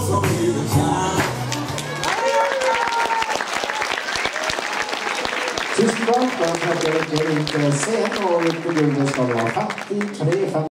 Tusen takk, da takker jeg ikke ut scenen, og Victor Gunde skal ha 53-5.